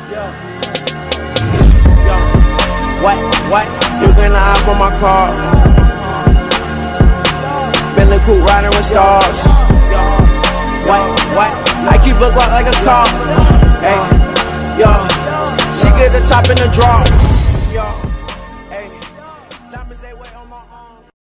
What? You gonna hop on my car? Bentley coupe riding with stars. What? I keep a Glock like a car. Hey, yo, she get the top in the draw.